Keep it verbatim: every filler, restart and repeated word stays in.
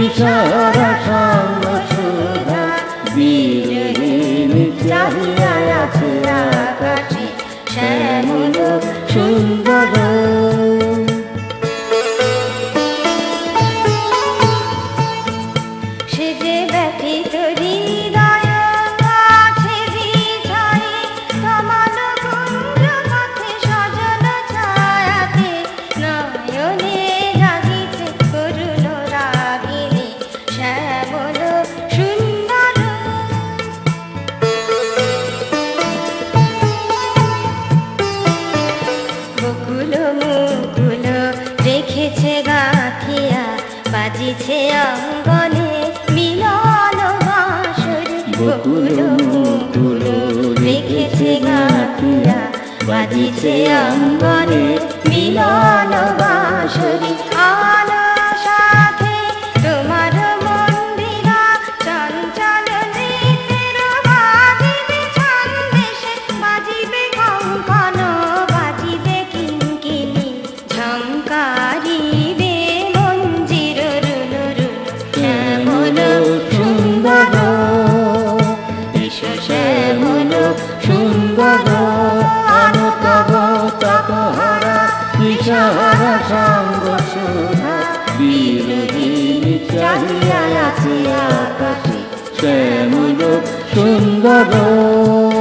কিশোরা সঙ্গ সুধা বিরোহিণী চাহিয়া আছে আকাশে শ্যামল সুন্দর। সে যে ব্যথিত হৃদয় আছে হৃদয়ে সমান কুঞ্জ পথে সজন ছায়াতে নয়নে জাগিছে করুণ রাগিনী শ্যামল সুন্দর। বকুল মুকুল রেখেছে গাঁথিয়া বাজিছে অঙ্গনে মিলন বাঁশরি। বকুল মুকুল রেখেছে গাঁথিয়া বাজিছে অঙ্গনে মিলন বাঁশরি। আলো সাথে তোমার মন্দিরা চঞ্চল নৃত্যের বাজিবে ছন্দেশে বাজিবে কঙ্কন বাজিবে কিঙ্কিণী ঝঙ্কারিবে মঞ্জির রুনু রুনু শ্যামল সুন্দর। এসো শ্যামল সুন্দর অনুতব তপহরা কিশোরা সঙ্গ সুধা বিরোহিণী চাহিয়া আছে আকাশে শ্যামল সুন্দর।